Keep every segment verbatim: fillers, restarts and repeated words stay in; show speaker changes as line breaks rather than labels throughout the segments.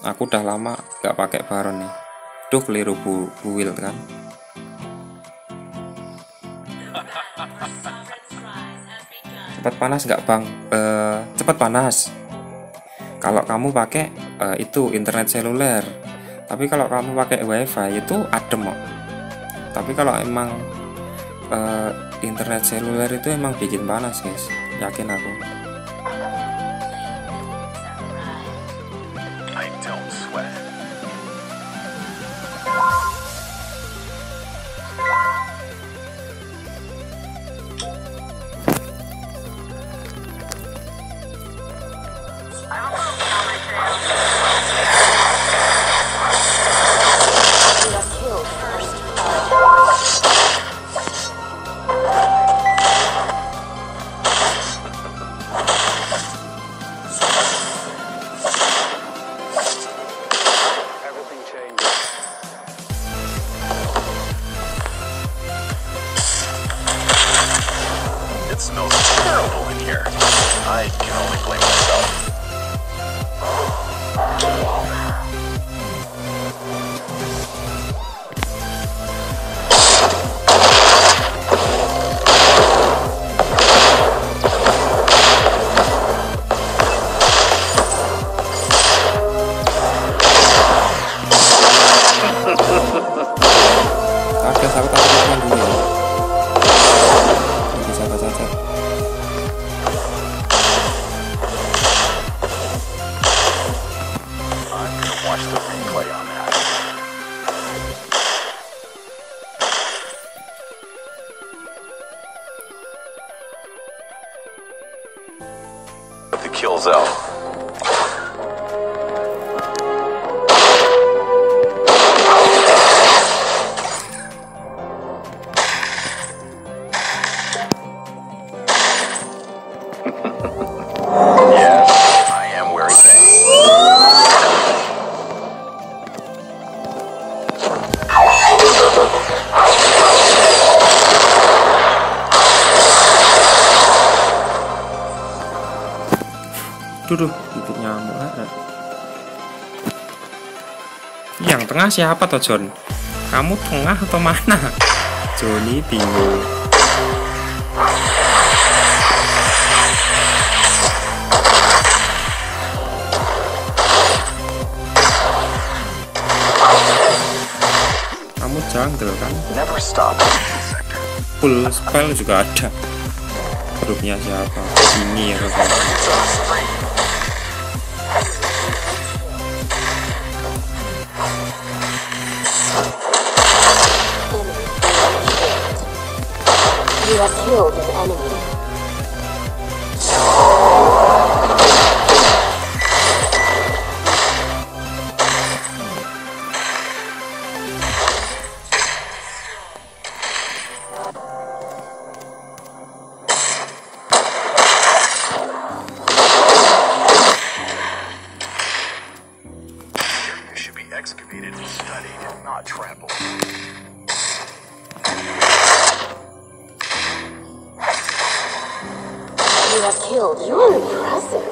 Aku udah lama gak pakai Baron nih. Duh, keliru bu build kan. Cepat panas nggak bang? Uh, cepat panas kalau kamu pakai uh, itu internet seluler. Tapi kalau kamu pakai wifi itu adem kok. Tapi kalau emang uh, internet seluler itu emang bikin panas guys, yakin aku.
I don't sweat. It smells terrible in here. I can only blame myself.
Oke, aku tak tekan dulu ya. Bisa saja.
I'm gonna watch the replay on that. Put the kills out. Yes, I am wearing that.
Duduh, itu nyamuk. Yang tengah siapa toh John? Kamu tengah atau mana? Johnny bingung. Kamu jungle kan?
Never stop.
Full spell juga ada. Grupnya siapa? Ini ya kan?
You have killed an enemy.
You should be excavated and studied, not trampled.
You have killed. You're impressive.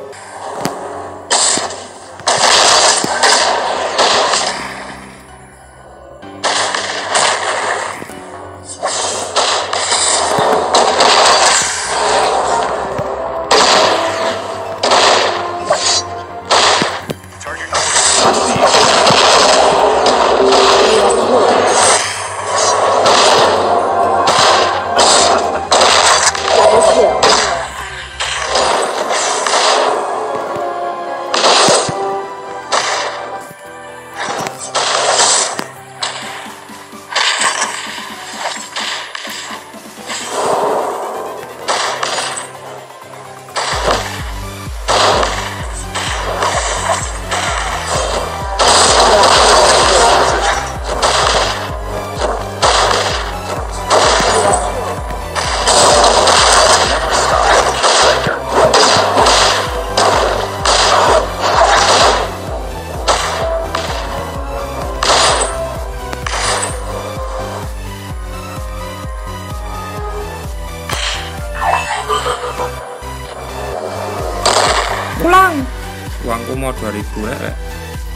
Target
Double kill.
Pulang. Uangku mau dua ribu ya.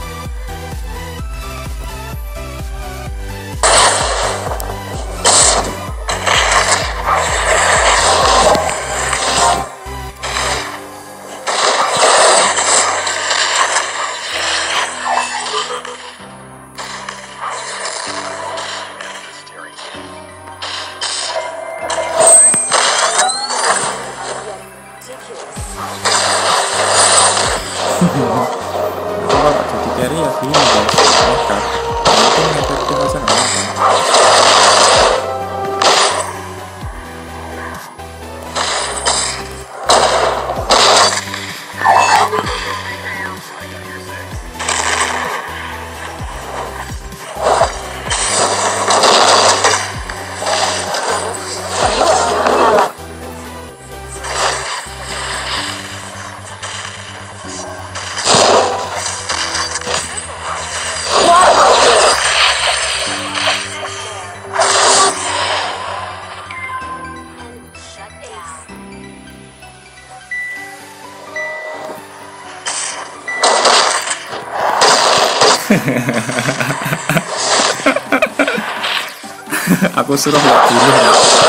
Aku suruh nggak bunuh ya.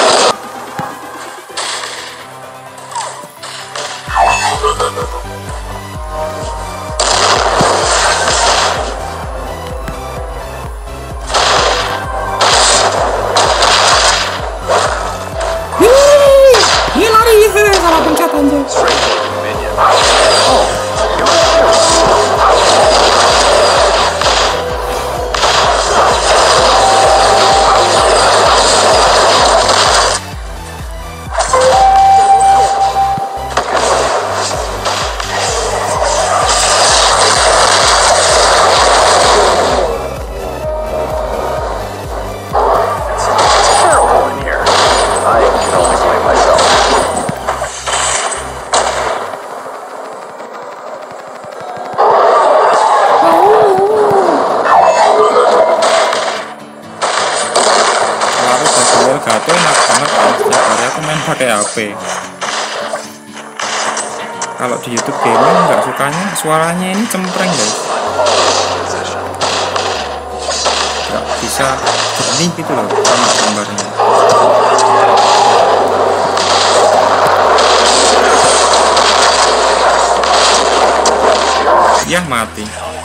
Ih, lari, salah pencet anjir.
Terrible in here. I can only blame myself.
Lalu Gabriel Gato enak banget ya. Setiap hari aku main pakai H P. Kalau di YouTube gaming nggak sukanya suaranya ini cempreng guys, nggak bisa jernih gitu loh sama gambarnya. Ya mati.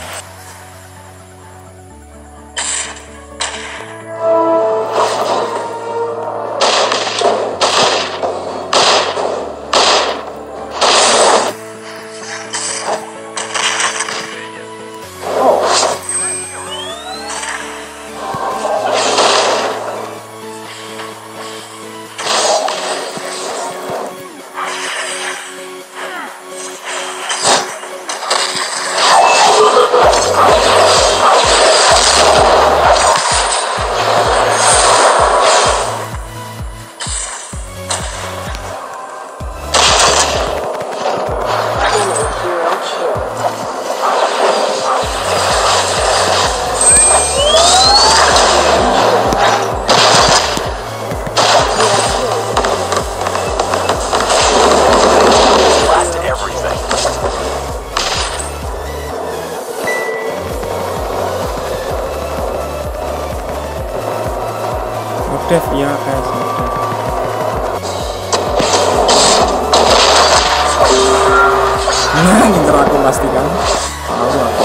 Hero killed.
Blast everything.
Modef ya guys, modef. Nah, ngincer aku pasti kan. Tahu aku.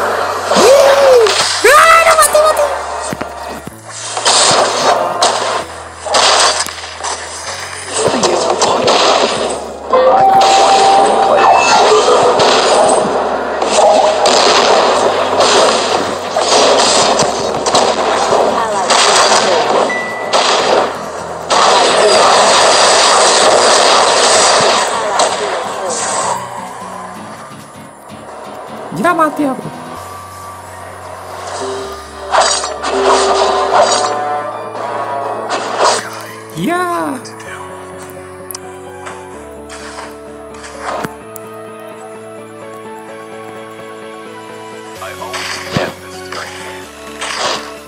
Allied hero killed. Allied hero killed.
Gila mati aku.
Ya.
I always get this steering wheel.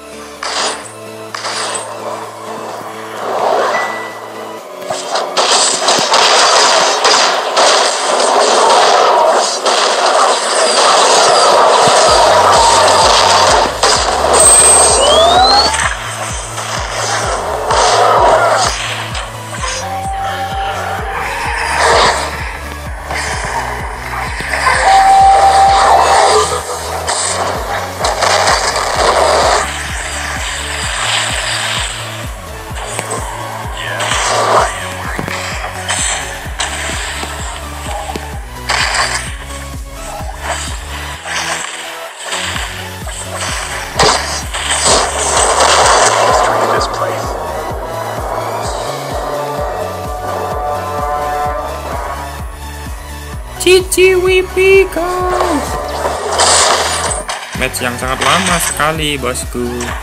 History of this place.
Cici Wipi guys.
Match yang sangat lama sekali bosku.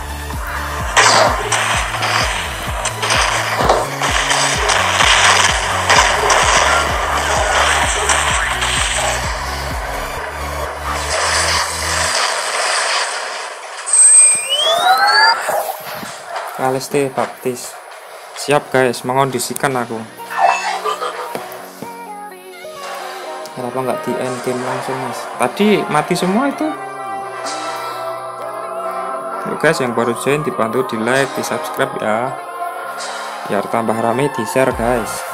Kaleste Baptis. Siap guys, mengondisikan aku. Kenapa nggak di end game langsung mas? Tadi mati semua itu. Yuk guys, yang baru join dibantu di like, di subscribe ya, biar tambah rame, di share guys.